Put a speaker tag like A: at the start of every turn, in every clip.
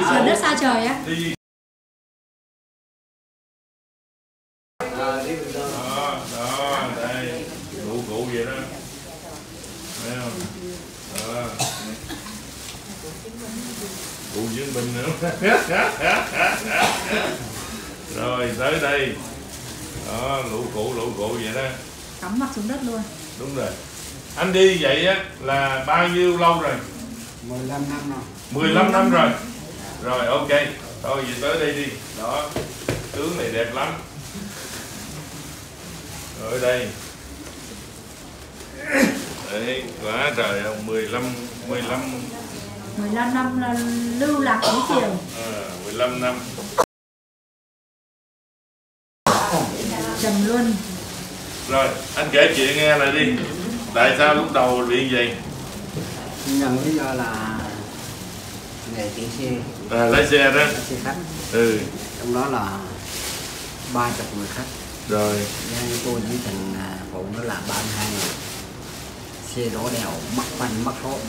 A: Trời đất xa trời á.
B: Đi. Đó, đây. Cụ vậy đó. Thấy không? Đó. Cụ chiến binh nữa. Rồi tới đây. Đó, lũ cụ vậy đó.
A: Cắm mặt xuống đất luôn.
B: Đúng rồi. Anh đi vậy á là bao nhiêu lâu rồi?
C: 15 năm rồi.
B: 15 năm rồi. Rồi ok. Thôi vậy tới đây đi. Đó. Tướng này đẹp lắm. Rồi đây. Đấy, quá trời không? 15
A: năm là lưu lạc Thúy Kiều.
B: 15 năm.
A: Trầm luôn.
B: Rồi, anh kể chuyện nghe lại đi. Tại sao lúc đầu bị vậy?
C: Nhận lý do là nghề chạy xe.
B: Lái xe đó.
C: Lái xe khách.
B: Ừ.
C: Trong đó là 30 người khách.
B: Rồi.
C: Nhưng tôi với thằng phụ nó là 32 người. Xe đổ đèo mất phanh mất số.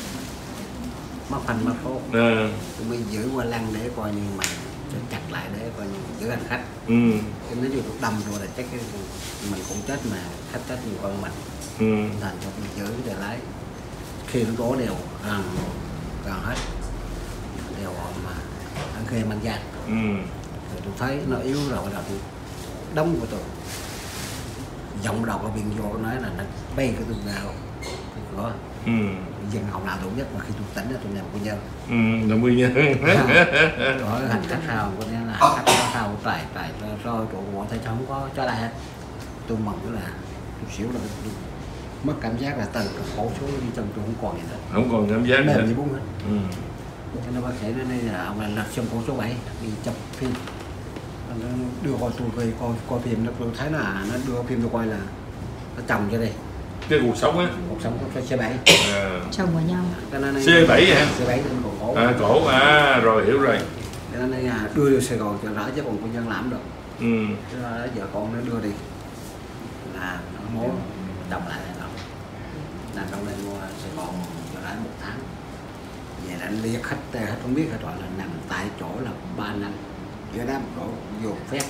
C: Tôi mới giữ qua lăng để coi như mà chặt lại để coi như giữ hành khách. Chứ nếu như tôi đâm rồi là chắc mình cũng chết mà khách chết nhiều con mình. Thành cho tôi giữ để lái. Khi nó đổ đèo gần hết đèo mà ăn khê mang giang. Rồi tôi thấy nó yếu rồi là tôi đóng của tôi giọng đầu có biên vô nói là nó bay cái tôi vào cửa. Dân hậu nào đủ nhất mà khi tôi tỉnh là tôi làm cô nhân.
B: Là nguyên nhân.
C: Rồi hành khách sao có nghĩa là hành khách sao trải rồi trụ bộ thấy không có cho lại hết. Tôi mong là chút xíu là tôi mất cảm giác là từ khổ số đi trong tôi không còn gì nữa.
B: Không còn cảm giác
C: nữa. Gì bún hết. Cho nên bác sĩ nói đây là ông là lật trong khổ số 7 đi chụp phim. Nó đưa coi tôi về coi phim nó tôi thấy là nó đưa phim tôi coi là nó chồng cho đây.
B: Cái cuộc sống á.
C: Cuộc sống của C7.
A: Chồng vào nhau.
B: C7 hả?
C: C7 cổ.
B: Cổ rồi hiểu rồi.
C: Cho nên là đưa vô Sài Gòn cho rõ chứ còn công nhân làm được. Cho nên vợ con nó đưa đi là nó muốn đồng lại này đâu. Là trong đây mua Sài Gòn cho lại 1 tháng. Về là liệt khách không biết gọi là nằm tại chỗ là 3 năm. Giữa đám chỗ vô phép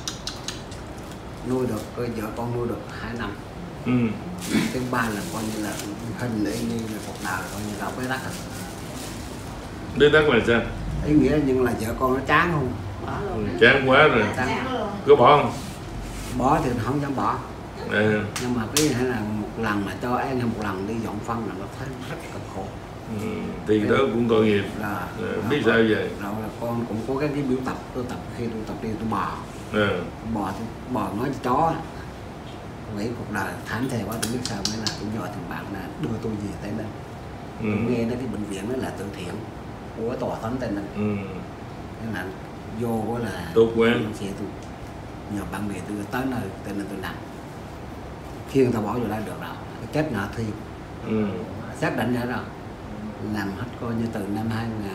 C: nuôi được vợ con nuôi được 2 năm. Thứ 3 là coi như là hình ý như là cuộc đời coi như là bế tắc.
B: Bế tắc là sao?
C: Ý nghĩa nhưng là vợ con nó chán không?
B: Chán quá rồi. Có bỏ không?
C: Bỏ thì không dám bỏ. Nhưng mà cái hay là một lần mà cho em một lần đi dọn phân là nó thấy rất cực khổ.
B: Thì đó cũng tội nghiệp. Biết sao vậy?
C: Rồi là con cũng cố gắng cái biểu tập, tôi tập khi tôi tập đi tôi bò. Bò nói chó. Nghĩ cuộc đời thảm thề quá tôi biết sao mới là tôi nhờ thằng bạn là đưa tôi về Tây Ninh. Tôi nghe nói cái bệnh viện đó là từ thiện của tòa thánh Tây Ninh. Nên là vô đó là
B: tốt quá.
C: Tôi nhờ bạn bè tôi tới nơi Tây Ninh tôi nằm. Khi người ta bỏ vô đây được rồi, chết nợ thi. Xác định ra rồi. Làm hết coi như từ năm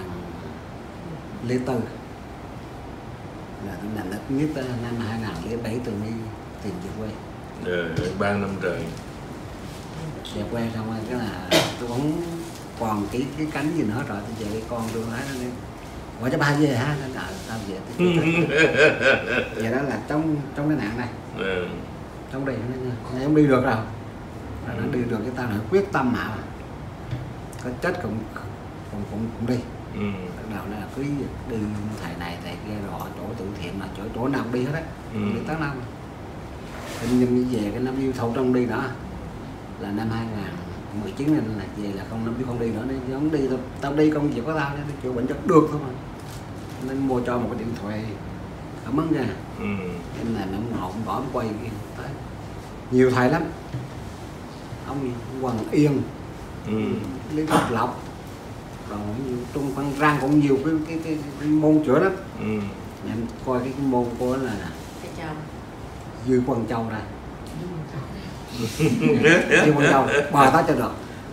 C: 2004 là tôi làm ít nhất tới năm 2007 tôi mới tìm về quê.
B: 3 năm trời.
C: Về quê xong rồi cái là tôi không còn cái cánh gì nữa rồi, tôi về con tôi nói nó đi gọi cho ba về ha, nó tao về. Vậy đó là trong cái nạn này. Trong đây này không đi được đâu. Nó đi được cái tao là quyết tâm mà. Có chết cũng đi. Bắt đầu là cứ đi thầy này thầy kia rồi chỗ từ thiện là chỗ nào đi hết đấy. Đi tới năm. Nhưng về cái năm yêu thầu trong đi đó là năm 2019 nên là về là không đi nữa, nên không đi tao đi công việc của tao nên chữa bệnh chất được thôi mà. Nên mua cho một cái điện thoại ở mấn ra. Nên là ông ngộ bỏ quay tới nhiều thầy lắm, ông Hoàng Yên, Lý Quốc Lộc, rồi Trung Văn Rang cũng nhiều cái môn chữa lắm. Em coi cái môn của là Dư Quần Châu ra. Dư Quần Châu bò tới cho được.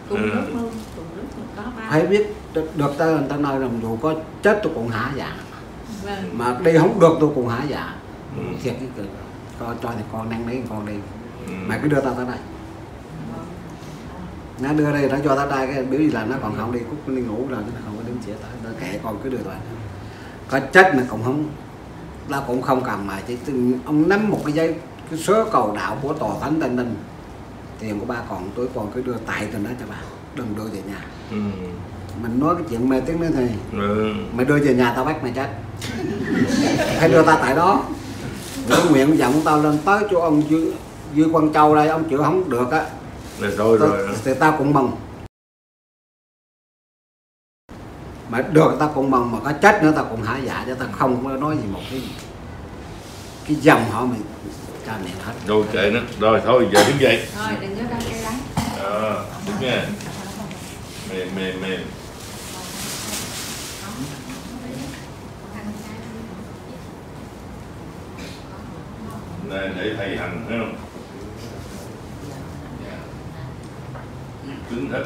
C: Phải biết được tới người ta nói là dù có chết tôi cũng hả dạ. Mà đi không được tôi cũng hả dạ. Thiệt cái cười. Cho thì con đang đấy con đi. Mày cứ đưa tao tới đây. Nó đưa đây nó cho tao đây cái biểu gì là nó còn không đi cút đi ngủ rồi nó không có đứng sẽ tới nó kệ con cứ đưa tao. có chết mà cũng không, nó cũng không cần mà chỉ ông nắm một cái giấy cái số cầu đạo của tòa thánh Tây Ninh, tiền của ba còn tôi còn cứ đưa tại tên đó cho bà, đừng đưa về nhà. Mình nói cái chuyện mê tín nữa thì mày đưa về nhà tao bắt mày chết, phải đưa ta tại đó. Tôi nguyện vọng tao lên tới chỗ ông Duy Quang Châu đây, ông chịu không được á thì tao cũng mừng, mà được tao cũng mừng, mà có chết nữa tao cũng hả dạ, cho tao không có nói gì một cái dòng họ mình cho mẹ hết.
B: Rồi kệ nó, rồi thôi giờ đứng dậy.
A: Rồi đừng có đăng cái đắng.
B: Đứng nha. Mềm. Này để thầy hành thấy không? Cứng hết.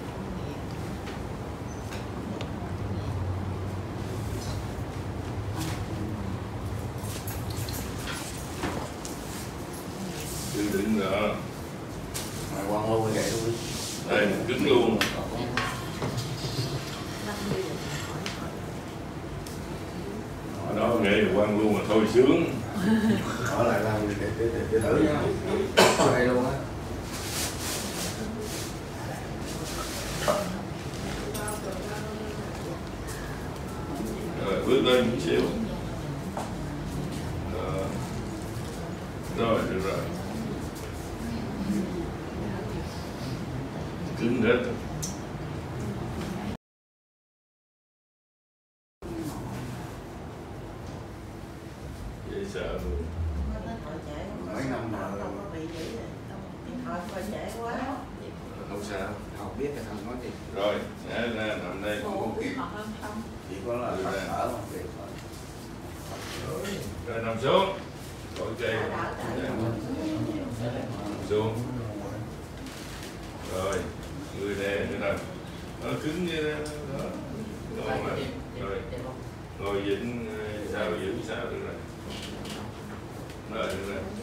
B: Đừng đó.
C: Mày quăng luôn vậy thôi.
B: Đây cứng luôn. Đó nghe quăng luôn mà thôi sướng.
C: Ở lại làm để thử nha. Đây luôn á.
B: Rồi bước lên một xíu. Rồi được rồi. Cứng hết. Dễ sợ luôn.
C: Mấy năm mà
B: Không sao.
C: học biết cái thằng nói gì.
B: Rồi, nhảy ra nằm đây.
C: Chỉ có là thở không việc thôi.
B: Rồi nằm xuống. Khỏi cây. Nằm xuống. Rồi, người đè nữa nè. Nó cứng như đó. Rồi, ngồi vĩnh sao giữ sao được rồi. Rồi, được rồi.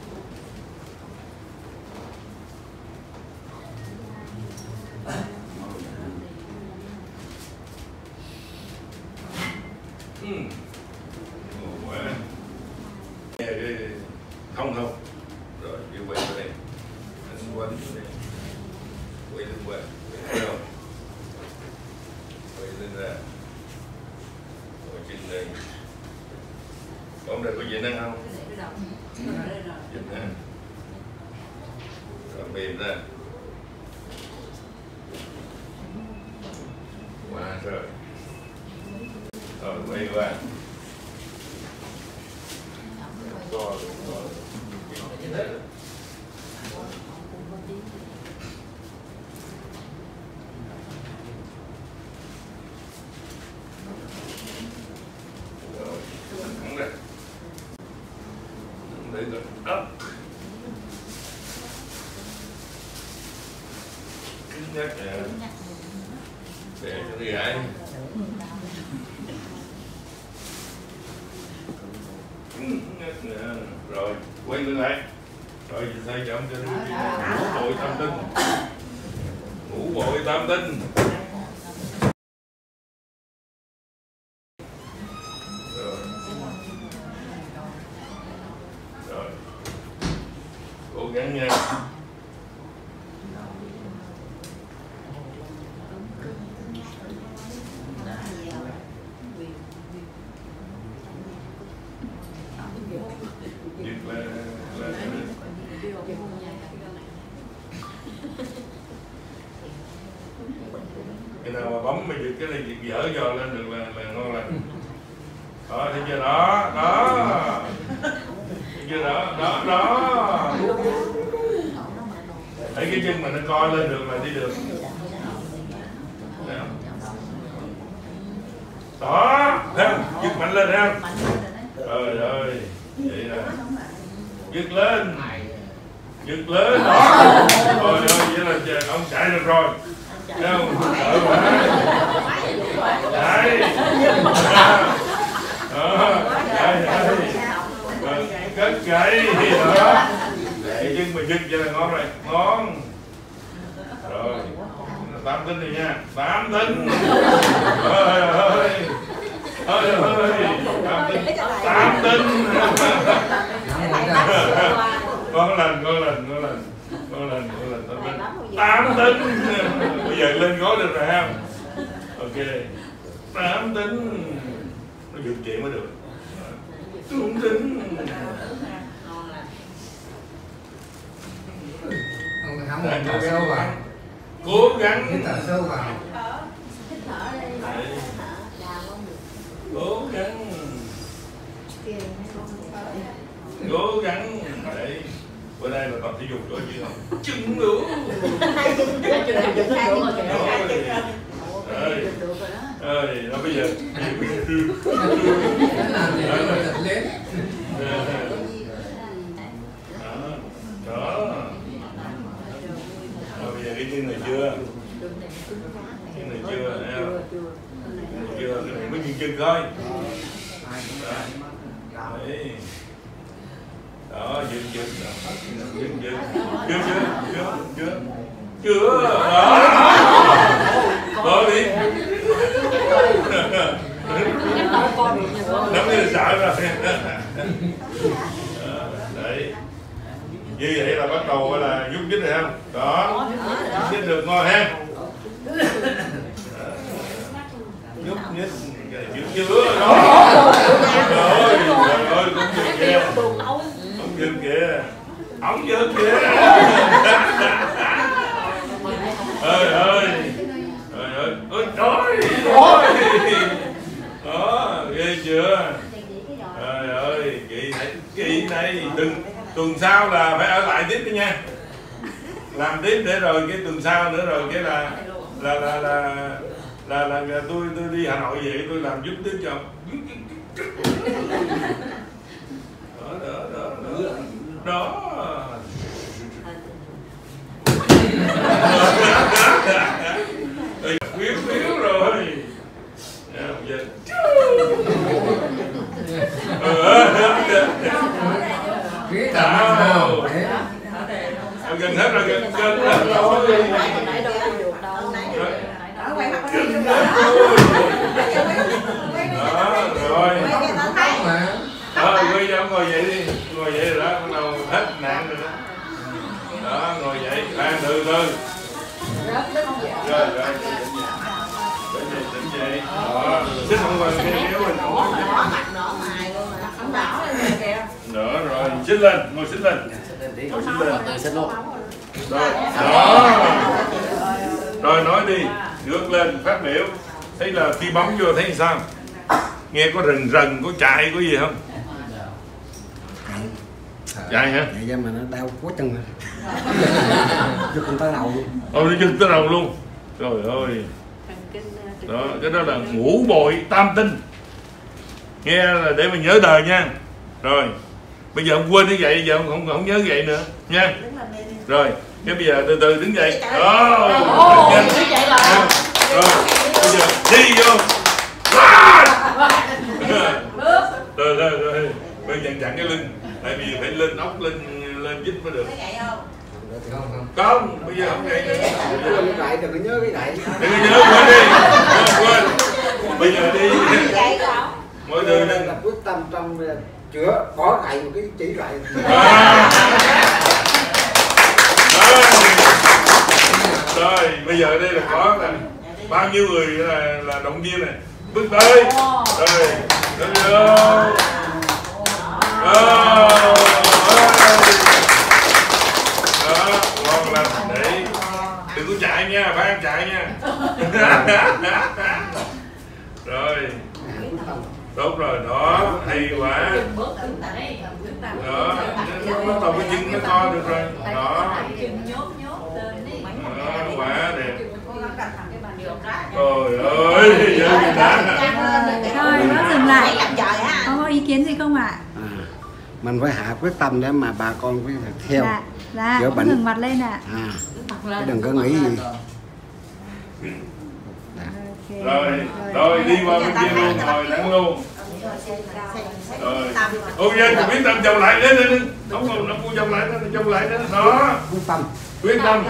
B: Quá. Nghe cái không. Rồi, đi quay vào đây. Anh quay vào đây. Quay lưng qua. Thấy không? Quay lưng ra. Rồi chân đây. Con đây có gì năng không? Dịch ha. Rồi mềm ra. Quá rồi. Rồi quay qua. Rồi. Để rồi up. Cứng nhắc nè. Để cho nó gãy. Cứng nhắc nè. Rồi quay lưng lại. Rồi chị thay cho ông cho nó ngủ bội tam tinh. Ngủ bội tam tinh. Cố gắng nha. Cái nào mà bấm mà giật cái này giật dở dò lên được là ngon lành. Đó, thấy chưa? Đó. Thấy chưa? Đó. Thấy cái chân mà nó coi lên được là đi được. Đó, thấy không? Giật mạnh lên thấy không? Trời ơi, vậy nè. Giật lên. Đó. Rồi, vậy là ông chạy được rồi. Thấy không? Đợi quá. Đấy. Cất gậy. Đó. Cái chân mà giật vậy là ngon rồi. Ngon. Rồi. 8 tinh này nha. 8 tinh. Trời ơi. Tám tính. Ngon lành. Tám tính. Bây giờ lên gói được rồi ha. Ok. Tám tính. Nó dựng chuyện mới được. Tám tính. Cố gắng. Cố gắng. Cố gắng. Đấy. Bữa nay là tập thể dục rồi chứ không? Chừng nữa. Nó bây giờ. Đó. Bây giờ cái chân này chưa? Chân này chưa? Chưa, cái này mới nhìn chân thôi. Đấy. Đó, dừng. Chưa. Đó đi. Nắm như là sợ rồi. Đấy. Như vậy là bắt đầu là nhúc nhích rồi không? Đó. Nhúc nhích được ngon ha. Nhúc nhích. Chưa. Đó. Rồi, cũng dừng kìa. Ổng dừng kìa. Trời đó, ghê chưa? Trời ơi, chị này tuần sau là phải ở lại tiếp đi nha. Làm tiếp để rồi cái tuần sau nữa rồi cái là tôi đi Hà Nội về tôi làm giúp tiếp cho. Đó. Phiếu rồi. Gần hết rồi, gần hết rồi. Rồi. Bây giờ ngồi dậy đi, ngồi dậy rồi đó, bắt đầu hết nạn rồi đó. Đó, ngồi dậy, từ từ. Rồi. Tỉnh dậy. Đó, xích không qua cái kéo mình. Đỡ rồi, xích lên, ngồi xích lên. Ngồi xích lên.
C: Xích luôn.
B: Rồi, đó. Rồi nói đi, ngước lên phát biểu. Thấy là khi bấm vô thấy sao? Nghe có rần, có chạy, có gì không? Chạy hả?
C: Vậy mà nó đau quá chân hả? Chứ không tới đầu luôn.
B: Nó chân tới đầu luôn. Trời ơi. Đó, cái đó là ngũ bội tam tinh. Nghe là để mình nhớ đời nha. Rồi. Bây giờ không quên như vậy, giờ không nhớ vậy nữa nha. Rồi, cái bây giờ từ từ đứng dậy. Đó. Đứng dậy rồi. Rồi, bây giờ đi vô. Rồi. Bây giờ chặn cái lưng. Tại vì phải lên ốc lên dít mới được. Không, bây giờ không vậy nữa.
C: Đừng có nhớ cái này.
B: Đừng có nhớ, quên. Bây giờ đi. Mỗi người
C: là quyết tâm trong chữa bỏ lại một cái chỉ lại.
B: Rồi, bây giờ đây là có là bao nhiêu người là động viên này. Bước tới. Rồi. Ngon lành đấy. Đừng có chạy nha, phải ăn chạy nha. Rồi. Tốt rồi, đó, hay quá. Đó, bắt đầu cái chân nó co được rồi. Đó. Đó, quá đẹp. Trời ơi, giờ mình đã.
A: Rồi, nó dừng lại. Có ý kiến gì không ạ?
C: Mình phải hạ quyết tâm để mà bà con phải theo.
A: Dạ, cũng ngừng mặt lên ạ.
C: Đừng có nghĩ gì.
B: Rồi đi qua bên kia luôn, ngồi lắng luôn. Rồi. Ok, quyết tâm chồng lại đến. Không có chồng lại đến. Đó.
C: Quyết tâm.
B: Quyết tâm.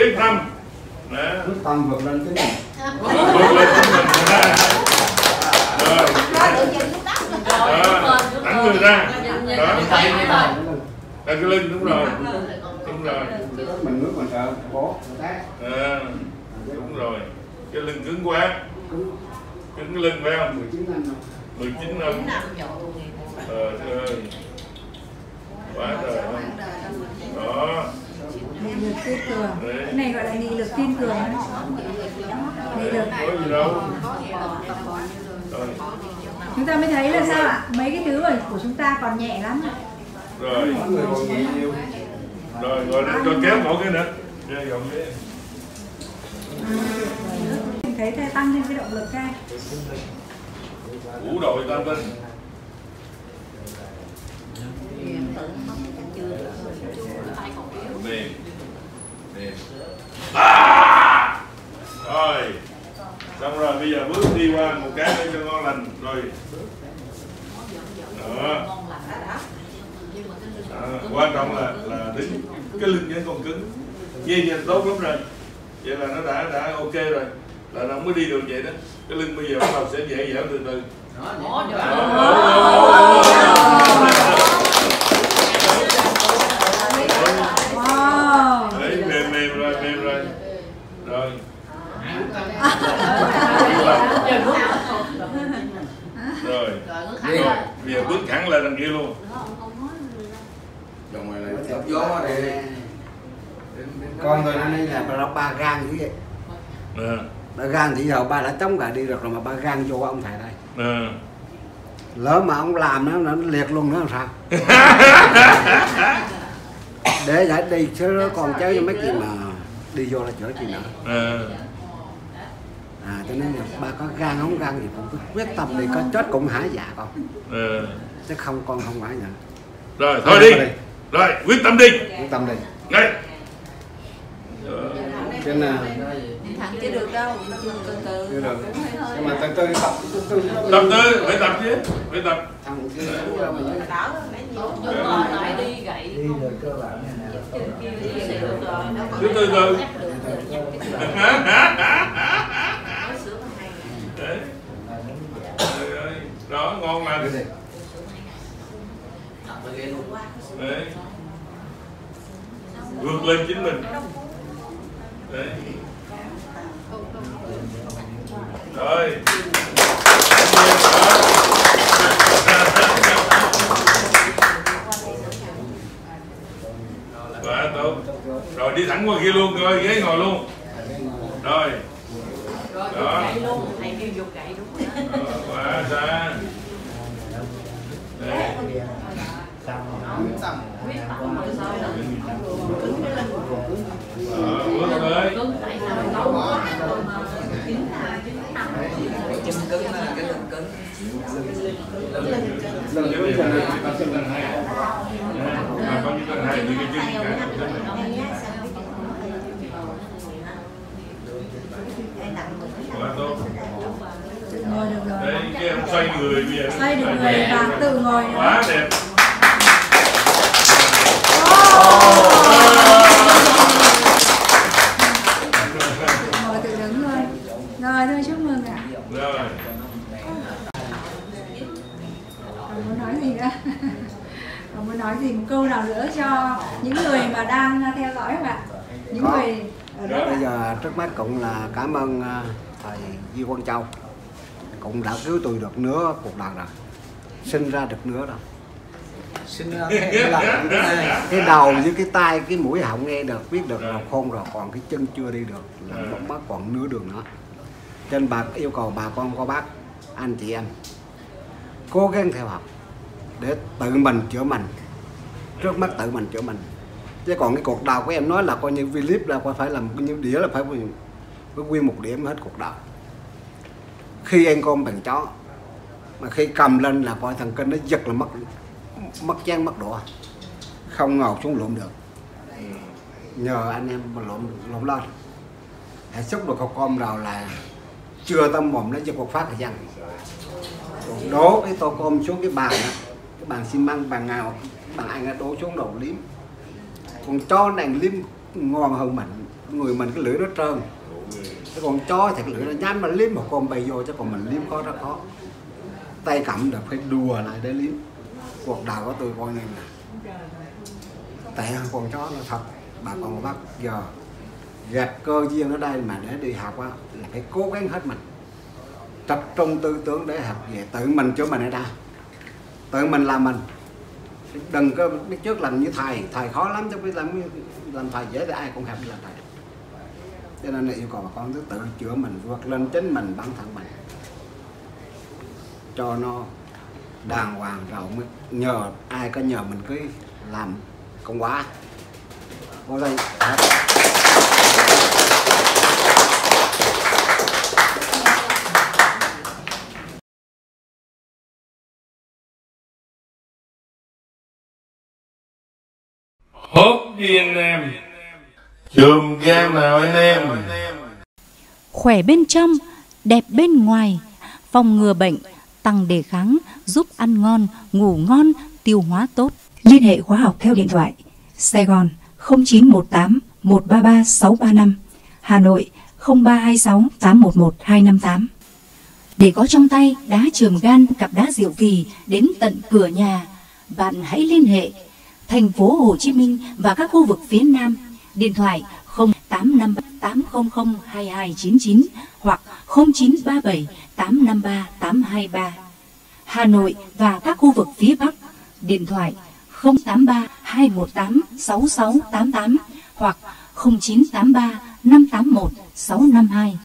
C: Quyết tâm vượt lên cái này.
B: Vượt lên chính mình. thẳng người ra đó, cái lưng đúng rồi, đúng rồi,
C: mình nước mình sợ bố
B: đúng rồi, cái lưng cứng quá, cứng lưng phải không? 19 năm. Trời ơi, quá trời đó.
A: Nghị lực kiên cường. Cái này gọi là nghị lực kiên cường. Nghị lực.
B: Có gì đâu.
A: Chúng ta mới thấy là sao ạ? Mấy cái thứ của chúng ta còn nhẹ lắm.
B: Rồi. Rồi, cho kéo một cái nữa.
A: Mình thấy tăng thêm cái động lực ra.
B: Ngũ đội tam tinh. Mềm. Rồi. Xong rồi bây giờ bước đi qua một cái để cho ngon lành rồi. Đó. Quan trọng là đứng cái lưng vẫn còn cứng. Dây nhìn tốt lắm rồi. Vậy là nó đã ok rồi. Là nó không có đi được vậy đó. Cái lưng bây giờ bắt đầu sẽ dễ dẻo từ từ. Đấy, mềm rồi. Rồi. Rồi. Bây giờ bước thẳng lên đằng kia luôn.
C: Đồng này là gió đây. Con tôi nó đây là ba gan như vậy. Ba gan thì giờ ba đã chống gà đi được rồi mà ba gan vô ông thầy đây. Lỡ mà ông làm nó liệt luôn nữa làm sao? Để giải đi chứ còn cháu cho mấy chuyện mà đi vô là chữa chuyện nữa. Cho nên là ba có gan không gan gì cũng quyết tâm đi, có chết cũng hả dạ con. Chứ không con không phải nhận.
B: Rồi thôi đi. Rồi quyết tâm đi.
C: Quyết tâm đi.
B: Ngay.
C: Cho nên
A: Thẳng chưa được đâu, từ từ.
C: chưa được. Nhưng mà từ từ tập
B: phải tập chứ, phải tập.
D: Lại đi gậy.
C: Đi được cơ bản
B: Cứ từ từ. Đó, ngon lành. Đấy. Vượt lên chính mình. Đấy. Rồi. Quá tốt. Rồi đi thẳng qua kia luôn, rồi ghế ngồi luôn. Rồi. Đó.
D: Thầy kêu dục gậy đúng rồi.
B: Quá xa. Đấy. Bước tới.
E: Chân cứng là cái lưng cứng.
B: Lần hai. Mà bao nhiêu lần hai thì cái chân cả. Quá tốt.
A: Ngồi được rồi.
B: Đấy, cái em xoay người bây giờ.
A: Xoay được người và tự ngồi nữa.
B: Quá đẹp.
A: Ngồi tự đứng thôi. Rồi thôi chúc mừng ạ.
B: Rồi.
A: Còn muốn nói gì nữa? Còn muốn nói gì một câu nào nữa cho những người mà đang theo dõi không ạ? Những người ở đó.
C: Bây giờ trước mắt cũng là cảm ơn thầy Di Quang Châu, cũng đã cứu tôi được nửa cuộc đời rồi, sinh ra được nửa rồi.
E: Xin cái
C: đầu với cái tay, cái mũi họng nghe được, biết được là khôn rồi, còn cái chân chưa đi được, là mất còn nửa đường nữa. Cho nên bà yêu cầu bà con cô bác, anh chị em cố gắng theo học để tự mình chữa mình, trước mắt tự mình chữa mình. Chứ còn cái cuộc đời của em nói là coi như Philip là coi phải làm như đĩa là phải nguyên một điểm hết cuộc đời. Khi ăn cơm bằng chó mà khi cầm lên là coi thần kinh nó giật là mất chén mất đũa, không ngồi xuống lụm được. Nhờ anh em mà lụm lên, hãy xúc được hộp cơm rồi là chưa tâm mồm nó giật một phát là dân. Đổ cái tô cơm xuống cái bàn đó, cái bàn xi măng, bàn ngào, bàn anh nó đổ xuống đầu liếm. Con chó này liếm ngon hơn mình, người mình cái lưỡi nó trơn. Cái con chó thì cái lưỡi nó nhám mà liếm một con bày vô, chứ còn mình liếm khó rất khó. tay cầm được phải đùa lại để liếm. Cuộc đời của tôi coi này là tệ hơn con chó nó thật. Bà con bác giờ gặp cơ duyên ở đây mà để đi học á là phải cố gắng hết mình, tập trung tư tưởng để học về tự mình cho mình ở đây, tự mình làm mình, đừng có biết trước làm như thầy khó lắm chứ biết làm thầy dễ thì ai cũng học đi làm thầy. Cho nên là yêu cầu bà con cứ tự chữa mình, vượt lên chính mình, bản thân mình cho nó đàng hoàng rồi mới nhờ ai có nhờ mình cứ làm công quá. Vô đây.
B: Hốt đi anh em, chùm game nào anh em.
F: Khỏe bên trong, đẹp bên ngoài, phòng ngừa bệnh, tăng đề kháng, giúp ăn ngon, ngủ ngon, tiêu hóa tốt.
A: Liên hệ khóa học theo điện thoại Sài Gòn 0918 133 635, Hà Nội 0326 811 258. Để có trong tay đá chườm gan, cặp đá Diệu Kỳ đến tận cửa nhà, bạn hãy liên hệ thành phố Hồ Chí Minh và các khu vực phía Nam. Điện thoại 0853 800 2299 hoặc 0937 853 823. Hà Nội và các khu vực phía Bắc. Điện thoại 083 218 6688 hoặc 0983 581 652.